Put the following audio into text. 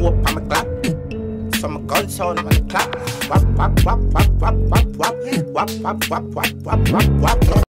4 on my clap. So my gun sound on the clap. Wap wap wap wap wap wap wap wap wap wap wap wap wap wap.